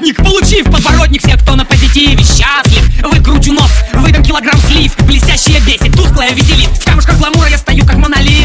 подворотник, получив подворотник. Все, кто на позитиве счастлив, выкручу нос, выдам килограмм слив. Блестящее бесит, тусклое веселит. В камушках гламура я стою как монолит.